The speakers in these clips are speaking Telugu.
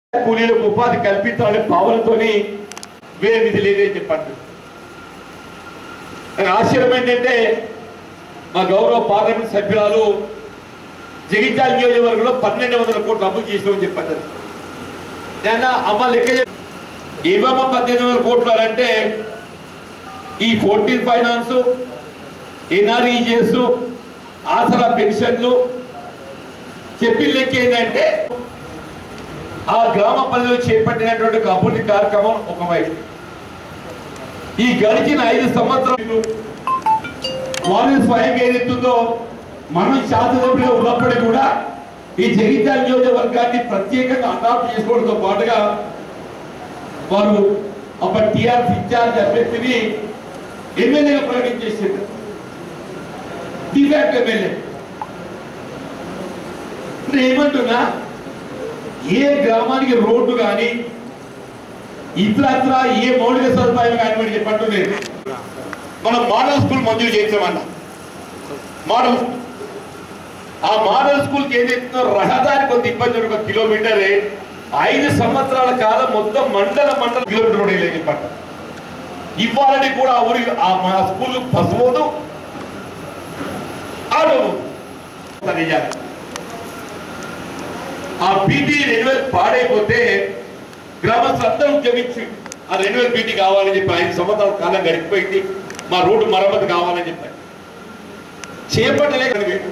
కూలీలకు ఉపాధి కల్పించాలనే భావనతోని వేరే నిధి లేదని చెప్పండి. ఆశ్చర్యం ఏంటంటే మా గౌరవ పార్లమెంట్ సభ్యురాలు జగిత్యాల నియోజకవర్గంలో 1200 కోట్లు అప్పు చేసామని చెప్పారు. అమ్మ లెక్క ఏమమ్మ 1800 కోట్లు అంటే ఈ 14 ఫైనాన్స్, ఎన్ఆర్ఈజీఎస్, ఆసరా పెన్షన్లు చెప్పి లెక్క ఏంటంటే ఆ గ్రామ పరిధిలో చేపట్టినటువంటి అభివృద్ధి కార్యక్రమం ఒకవైపు. ఈ గడిచిన 5 సంవత్సరాలు వారి స్వయంగా ఏదైతుందో మనం శాసనసభ్యులుగా ఉన్నప్పటికీ కూడా ఈ జగిత్యాల నియోజకవర్గాన్ని ప్రత్యేకంగా అడాప్ట్ చేసుకోవడంతో పాటుగా వారు అప్పటి టీఆర్ఎస్ ఇన్ఛార్జ్ అభ్యర్థిని ఎమ్మెల్యేగా ప్రకటించేసారు. డిఫాక్ట్ ఎమ్మెల్యే ఏమంటున్నా, ఏ గ్రామానికి రోడ్డు కానీ ఇతరత్ర ఏ మౌలిక సదుపాయం కానివ్వండి చెప్పంటున్నారు. మనం మోడల్ స్కూల్ మంజూరు చేసామన్నా. మోడల్ స్కూల్, ఆ మోడల్ స్కూల్కి ఏదైతుందో రహదారి కొంత ఇబ్బంది, 1 కిలోమీటరే 5 సంవత్సరాల కాలం మొత్తం మండల కిలోమీటర్ రోడ్ వేయలేదు చెప్పంట. ఇవ్వాలని కూడా ఊరి మా స్కూల్ పసుపోదు ఆటో ఆ పీటీ రెన్యువల్ పాడైపోతే గ్రామస్తులందరూ ఉద్యమించి ఆ రెన్యువల్ పీటీ కావాలని చెప్పి 5 సంవత్సరాల కాలం గడిచిపోయింది. మా రోడ్డు మరమ్మతు కావాలని చెప్పారు. చేపట్టలే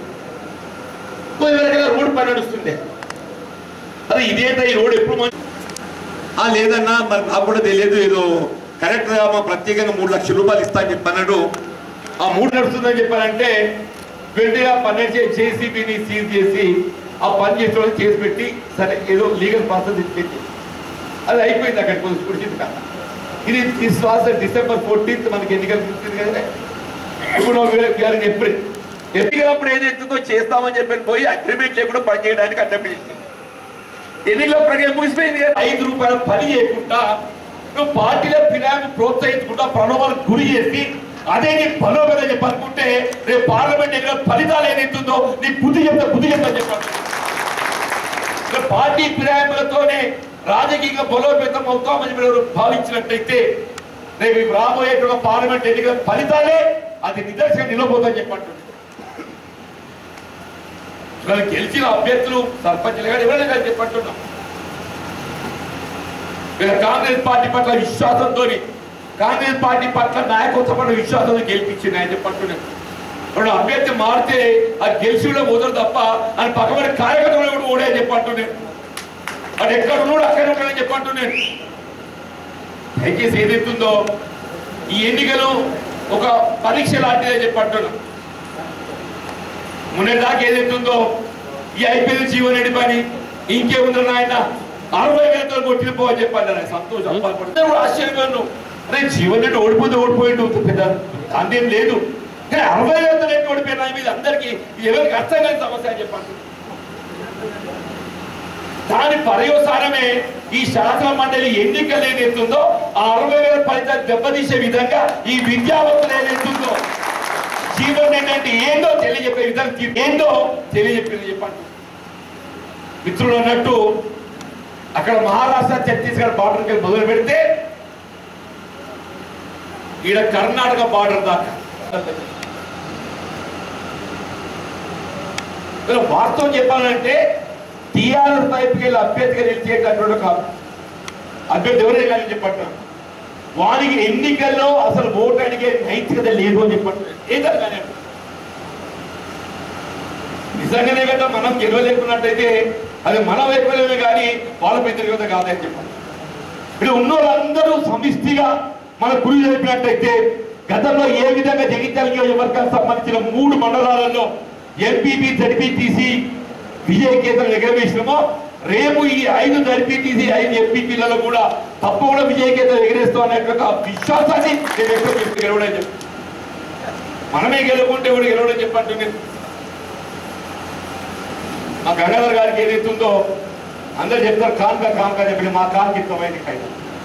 రోడ్డు పని నడుస్తుండే. అదే ఇదేంటో ఈ రోడ్డు ఎప్పుడు లేదన్నా మరి నాకు కూడా తెలియదు, ఏదో కరెక్ట్గా మా ప్రత్యేకంగా 3 లక్షల రూపాయలు ఇస్తా అని చెప్పన్నాడు. ఆ 3 నడుస్తుందని చెప్పారంటే వెంటనే పని జేసీబీని సీజ్ చేసి ఆ పని చేసే వాళ్ళు చేసి పెట్టి సరే ఏదో లీగల్ ప్రాసెస్ పెట్టి అది అయిపోయింది. అక్కడ కొంచెం కుడిచింది కదా. ఇది డిసెంబర్ 14th మనకి ఎన్నికలు ముగిసింది కదా. ఇప్పుడు ఎన్నికలప్పుడు ఏదైతుందో చేస్తామని చెప్పి పోయి అగ్రిమెంట్ లేకుండా పని చేయడానికి అటెంప్ట్ చేసింది. ఎన్నికల ప్రక్రియ ముగిసిపోయింది. 5 రూపాయల పని చేయకుండా నువ్వు పార్టీల ఫిరాయింపు ప్రోత్సహించకుండా ప్రలోభాలకు గురి చేసి అదే నీ బలోపేతం చెప్పనుకుంటే రేపు పార్లమెంట్ ఎన్నికల ఫలితాలు ఏదైతుందో నీ బుద్ధి చెప్తా చెప్పాలి. పార్టీ ఫిరాయింపులతోనే రాజకీయంగా బలోపేతం అవుతామని మీరు భావించినట్టయితే రేపు రాబోయేటువంటి పార్లమెంట్ ఎన్నికల ఫలితాలే అది నిదర్శనం నిలబోతుందని చెప్పండి. గెలిచిన అభ్యర్థులు సర్పంచ్లు కానీ ఎవరైనా కానీ చెప్పంటున్నాం. వీళ్ళ కాంగ్రెస్ పార్టీ పట్ల విశ్వాసంతో, కాంగ్రెస్ పార్టీ పట్ల నాయకత్వం పట్ల విశ్వాసంతో గెలిపించింది ఆయన చెప్పంటున్నాను. ఇప్పుడు అభ్యర్థి మారితే అది గెలిచి కూడా పోతారు తప్ప అని పక్కబడి కార్యకర్తలు కూడా ఓడే చెప్పంటున్నాను. అది ఎక్కడ ఉన్నాడు అక్కడ ఉన్నాడని చెప్పంటున్నాను. దయచేసి ఏదైతుందో ఈ ఎన్నికలు ఒక పరీక్ష లాంటిదని చెప్పంటున్నాం. మొన్నటిదాకా ఏదైతుందో ఈ ఐపీఎల్ జీవన్ రెడ్డి పని ఇంకేముందన్న ఆయన 60,000తో కొట్టిపోవని చెప్పాను. సంతోషం ఆశ్చర్యపోయాను. అరే జీవన్ రెడ్డి ఓడిపోయిండు పెద్ద అందేం లేదు, కానీ 60,000తో ఓడిపోయినా మీద అందరికీ ఎవరికి అర్థం కాని సమస్య అని చెప్పండి. దాని పర్యవసానమే ఈ శాసన మండలి ఎన్నికలు ఏదైతుందో ఆ 60,000 ఫలితాలు దెబ్బతీసే విధంగా ఈ విద్యావంతులు ఏదైతుందో జీవన్ రెడ్డి అంటే ఏందో తెలియజెప్పే విధంగా ఏందో తెలియజెప్పింది చెప్పండి. మిత్రులు అన్నట్టు అక్కడ మహారాష్ట్ర ఛత్తీస్గఢ్ బార్డర్కి మొదలు పెడితే ఈడ కర్ణాటక బార్డర్ దాకా వాస్తవం చెప్పాలంటే టీఆర్ఎస్ వైపుకి వెళ్ళి అభ్యర్థిగా నిలిచేటటువంటి కాదు. అభ్యర్థి ఎవరే కానీ చెప్పండి, వారికి ఎన్నికల్లో అసలు ఓటు అడిగే నైతికత లేదు అని చెప్పండి. ఏదో కానీ నిజంగానే కదా మనం గెలవలేకున్నట్టయితే అది మన వైఫల్యమే కానీ వాళ్ళ వ్యతిరేకత కాదని చెప్పండి. ఇప్పుడు ఉన్న వాళ్ళందరూ సమిష్టిగా మన గురి జరిపినట్టయితే గతంలో ఏ విధంగా జగిత్యాల నియోజకవర్గానికి సంబంధించిన 3 మండలాలలో ఎంపీపీ జడ్పీటీసీ విజయ కేంద్రం ఎగరవేసినామో రేపు ఈ 5 జడ్పీటీసీ 5 ఎంపీపీలలో కూడా తప్పకుండా విజయ కేంద్రం ఎగరేస్తాం అనేటువంటి విశ్వాసాన్ని నేను ఎక్కడ గెలవడం చెప్పి మనమే గెలుపుకుంటే కూడా గెలవడం చెప్పండి. మా గంగాధర్ గారికి ఏదైతుందో అందరూ చెప్తారు కాన్కా చెప్పి మా కాన్కి ఇస్తామైంది కైనా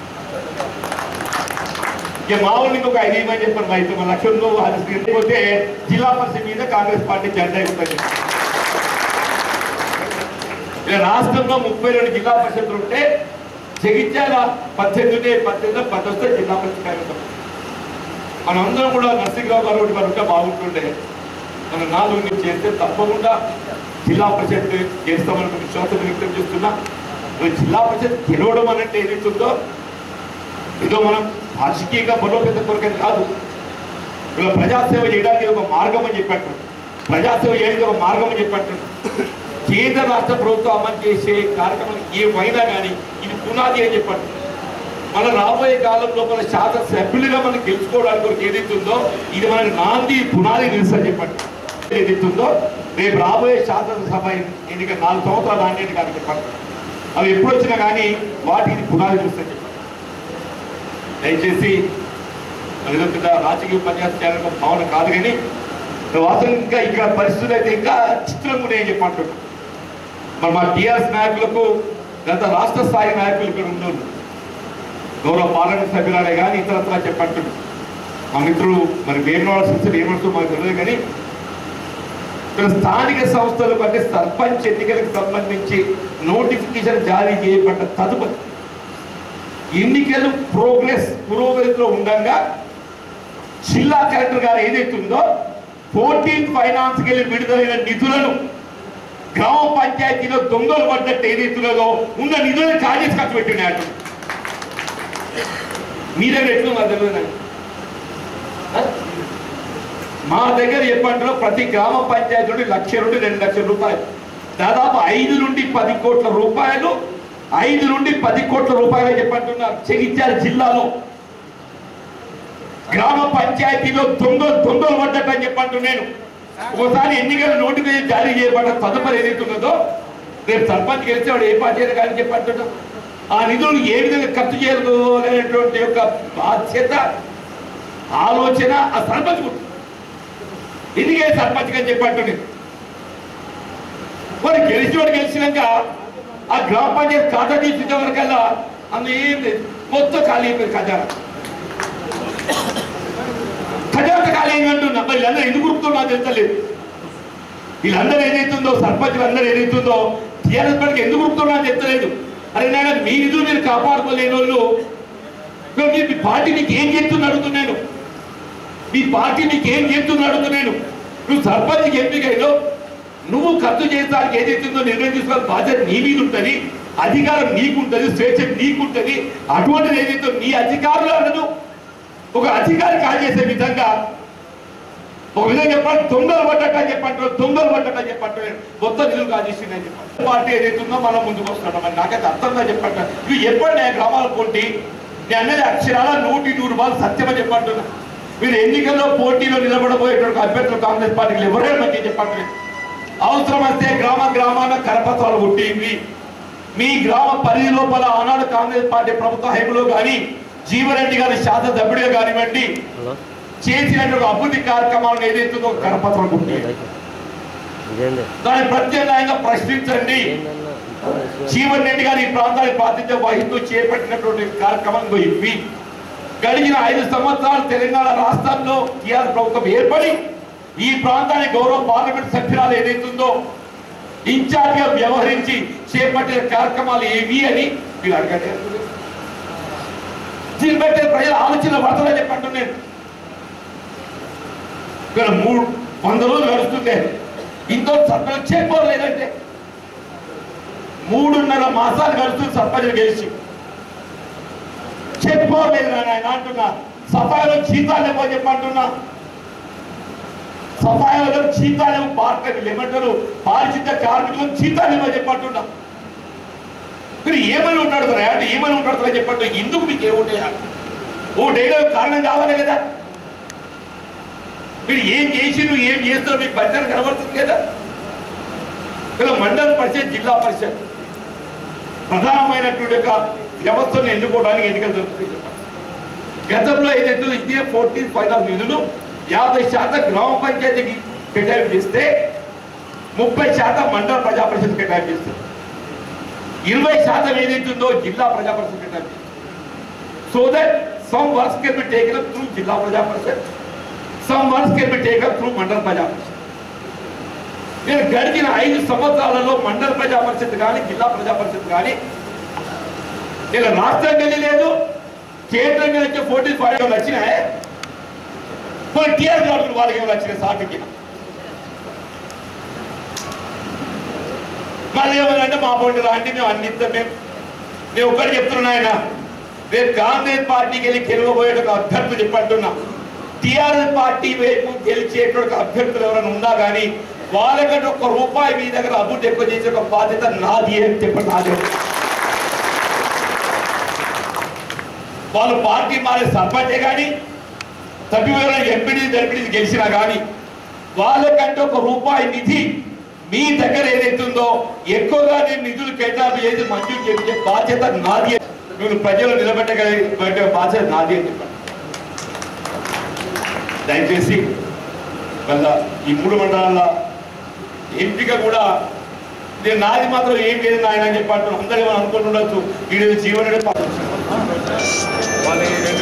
ఇక మామూలు ఇంకొక 5 ఇవ్వమని చెప్పారు. మా 9 లక్షలు పోతే జిల్లా పరిషత్ మీద కాంగ్రెస్ పార్టీ జెండా ఉంటుంది. ఇలా రాష్ట్రంలో 32 జిల్లా పరిషత్తులు ఉంటే జగిత్యాల 18 వస్తే జిల్లా పరిషత్ కార్యక్రమం. మనందరం కూడా నరసింహరావు గారు ఒకటి ఉంటే బాగుంటుండే. మనం 4 చేస్తే తప్పకుండా జిల్లా పరిషత్ చేస్తామని విశ్వాసం వ్యక్తం చేస్తున్నా. జిల్లా పరిషత్ గెలవడం అనంటే ఏదైతుందో ఏదో మనం రాజకీయంగా బలోపేత కొరకని కాదు. ఇలా ప్రజాసేవ చేయడానికి ఒక మార్గం అని చెప్పారు. ప్రజాసేవ చేయడానికి ఒక మార్గం అని చెప్పారు. కేంద్ర రాష్ట్ర ప్రభుత్వం అమలు చేసే కార్యక్రమాలు ఏమైనా కానీ ఇది పునాది అని చెప్పారు. మన రాబోయే కాలంలో మన శాసన సభ్యులుగా మనం గెలుచుకోవడానికి కొరకు ఏదైతుందో ఇది మనకి నాంది పునాది నిలుసని చెప్పండి. ఏదైతుందో రేపు రాబోయే శాసనసభ ఎన్నిక 4 సంవత్సరాలు నాణ్యత కానీ చెప్పండి. అవి ఎప్పుడు వచ్చినా కానీ వాటికి పునాది నిలుస్తని చెప్పండి. దయచేసి ఏదో పెద్ద రాజకీయ ఉపన్యాసం చేయాలని భావన కాదు, కానీ వాస్తవంగా ఇక్కడ పరిస్థితులు అయితే ఇంకా చిత్రంగా ఉన్నాయని చెప్పంటున్నాను. మరి మా టీఆర్ఎస్ నాయకులకు గత రాష్ట్ర స్థాయి నాయకులు ఇక్కడ ఉండరు. గౌరవ పార్లమెంట్ సభ్యులనే కానీ ఇతరత్రా చెప్పంటున్నాను. మా మిత్రులు మరి వేరునోడు ఏమడుతూ మాకు తెలియదు, కానీ ఇక్కడ స్థానిక సంస్థలకు అంటే సర్పంచ్ ఎన్నికలకు సంబంధించి నోటిఫికేషన్ జారీ చేయబడ్డ తదుపరి ఎన్నికలు పురోగతిలో ఉండగా జిల్లా కలెక్టర్ గారు ఏదైతుందో 14 ఫైనాన్స్కి వెళ్ళి విడుదలైన నిధులను గ్రామ పంచాయతీలో దొంగలు పడ్డట్టు ఏదైతున్నదో ఉన్న నిధులను కాజేసి ఖర్చు పెట్టినాడు. మీ దగ్గర ఎట్లు నాకు తెలియదు. మా దగ్గర చెప్పంటారో ప్రతి గ్రామ పంచాయతీ నుండి 1,00,000 నుండి 2 లక్షల రూపాయలు, దాదాపు 5 నుండి 10 కోట్ల రూపాయలు 5 నుండి 10 కోట్ల రూపాయలు చెప్పంటున్నారు. జగిత్యాల జిల్లాలో గ్రామ పంచాయతీలో దొంగలు పడ్డట్టు అని చెప్పంటున్నాను. ఒకసారి ఎన్నికల నోటిఫికేషన్ జారీ చేయబడ్డ తదుపరి ఏదైతున్నదో రేపు సర్పంచ్ గెలిస్తే వాడు ఏ పార్టీ కానీ చెప్పంటున్నాం. ఆ నిధులు ఏ విధంగా ఖర్చు చేయాలనేటువంటి యొక్క బాధ్యత ఆలోచన ఆ సర్పంచ్ ఉంటుంది. ఎందుకే సర్పంచ్ అని చెప్పంటున్నాను. మరి గెలిచినాక ఆ గ్రామ పంచాయతీ ఖాతా తీసుకునే వరకల్లా అందులో ఏం లేదు, మొత్తం ఖాళీ అయిపోయింది. ఖజానా ఖాళీ అయిందంటున్నా. మరి వీళ్ళందరూ ఎందుకు గుర్తుందో నాకు తెలుస్తలేదు. వీళ్ళందరూ ఏదైతుందో సర్పంచులు అందరూ ఏదైతుందో టీఆర్ఎస్ పార్టీకి ఎందుకు గుర్తుందో నాకు తెలుస్తలేదు. అరే నాయన మీ నిధులు మీరు కాపాడుకోలేని వాళ్ళు మీ పార్టీ మీకు ఏం చేస్తున్నా అడుగుతున్నాను. మీ పార్టీ మీకు ఏం చేస్తున్నా అడుగుతున్నాను. నువ్వు సర్పంచ్కి ఎంపికైలో నువ్వు ఖర్చు చేసడానికి ఏదైతుందో నిర్ణయం తీసుకోవాలి బాధ్యత నీ మీద ఉంటుంది, అధికారం నీకుంటుంది, స్వేచ్ఛ నీకుంటుంది. అటువంటిది ఏదైతే నీ అధికారులు అనదు ఒక అధికారి కాల్ చేసే విధంగా ఒక విధంగా చెప్పాలి. దొంగలు పడ్డట్టు అని చెప్పంటారు. మొత్తం నిధులు కాజేసింది అని చెప్పాలి. పార్టీ ఏదైతుందో మనం ముందుకు వస్తున్నాం. మరి నాకైతే అర్థంగా చెప్పంట. ఇవి ఎప్పుడు నేను గ్రామాల పోటీ నేను అనేది అక్షరాల 100 రూపాయలు సత్యమని చెప్పంటున్నా. మీరు ఎన్నికల్లో పోటీలో నిలబడబోయేటువంటి అభ్యర్థులు కాంగ్రెస్ పార్టీలు ఎవరైనా మంచి చెప్పండి. అవసరం వస్తే గ్రామాన కరపత్రాలు కొట్టింది. మీ గ్రామ పరిధి లోపల ఆనాడు కాంగ్రెస్ పార్టీ ప్రభుత్వ హయాంలో కానీ జీవరెడ్డి గారి శాసనసభ్యుడిగా కానివ్వండి చేసినటువంటి అభివృద్ధి కార్యక్రమాలను ఏదైతుందో కరపత్రం కొట్టి దాన్ని ప్రత్యేకంగా ప్రశ్నించండి. జీవన్ రెడ్డి గారు ఈ ప్రాంతానికి ప్రాతినిధ్యం వహిస్తూ చేపట్టినటువంటి కార్యక్రమం ఇవి గడిచిన 5 సంవత్సరాలు తెలంగాణ రాష్ట్రంలో టీఆర్ఎస్ ప్రభుత్వం ఏర్పడి ఈ ప్రాంతానికి గౌరవ పార్లమెంట్ సభ్యురాలు ఏదైతుందో ఇన్ఛార్జిగా వ్యవహరించి చేపట్టిన కార్యక్రమాలు ఏవి అని మీరు అడగండి. దీన్ని బట్టి ప్రజల ఆలోచన పడతారని చెప్పండి. నేను ఇక్కడ 300 రోజులు గడుస్తుంటే ఇంతో సర్పంచ్ చేయలేదంటే 3.5 మాసాలు గడుస్తుంది సర్పంచ్ గెలిచి చెప్పుకోలేదు. ఆయన అంటున్నా సఫాయిలో జీతాలు ఏమో చెప్పంటున్నా. సఫాయిలో జీతాలు ఏమంటారు పారిశుద్ధ కార్మికులకు జీతాలు ఏమో చెప్పంటున్నా. మీరు ఏమని ఉంటాడుతారా అంటే ఏమని ఉంటాడుతారా చెప్పండి. ఎందుకు మీకు ఏముంటాయా ఓటేదో కారణం కావాలి కదా. మీరు ఏం చేసిరు ఏం చేస్తారో మీకు పరిచయం కనబడుతుంది కదా. ఇలా మండల పరిషత్ జిల్లా పరిషత్ ప్రధానమైనటువంటి యొక్క వ్యవస్థను ఎన్నుకోవడానికి ఎన్నికలు జరుగుతుంది. గతంలో ఏదైతే ఇదే 14 ఫైనాన్స్ నిధులు 50% గ్రామ పంచాయతీకి కేటాయింపు చేస్తే 30% మండల ప్రజా పరిషత్ కేటాయింపు చేస్తారు. 20% ఏదైతుందో జిల్లా ప్రజా పరిషత్ కేటాయింపు. So that some works can be taken up through జిల్లా ప్రజా పరిషత్, some works can be taken up through మండల ప్రజా పరిషత్. నేను గడిచిన 5 సంవత్సరాలలో మండల ప్రజా పరిషత్ కానీ జిల్లా ప్రజా పరిషత్ కానీ నేను రాష్ట్రం వెళ్ళలేదు, కేంద్రం నుంచి 45 వచ్చినాయి. కొన్ని టీఆర్ గారు వాళ్ళకి ఏమైనా వచ్చినాయి సాటికి. మళ్ళీ ఏమనంటే మా పోటీ రాంటి మేము అన్ని ఇస్తాం. నేను ఒక్కటి చెప్తున్నా ఆయన, రేపు కాంగ్రెస్ పార్టీకి వెళ్ళి గెలవబోయే ఒక అభ్యర్థులు చెప్పంటున్నా, టీఆర్ఎస్ పార్టీ వైపు గెలిచేటువంటి అభ్యర్థులు ఎవరైనా ఉన్నా కానీ వాళ్ళకంటే ₹1 మీ దగ్గర అమౌంట్ ఎక్కువ చేసే ఒక బాధ్యత నాది అని చెప్పండి. నాదే. వాళ్ళు పార్టీ మారే సర్పంచే కానీ సభ్యులైన ఎంపీడీ గెలిచినా కానీ వాళ్ళకంటే ₹1 నిధి మీ దగ్గర ఏదైతుందో ఎక్కువగా నేను నిధులు కేటాయింపు చేసి మంజూరు చేసే బాధ్యత నాది. మీరు ప్రజలు నిలబెట్టగలిగే బాధ్యత నాది అని చెప్పండి. దయచేసి మళ్ళా ఈ 3 మండలాల ఎంపిక కూడా నేను నాది మాత్రం ఏం లేదు ఆయన అని చెప్పి అంటున్నాను. అందరూ ఏమని అనుకుంటుండొచ్చు, వీడి జీవన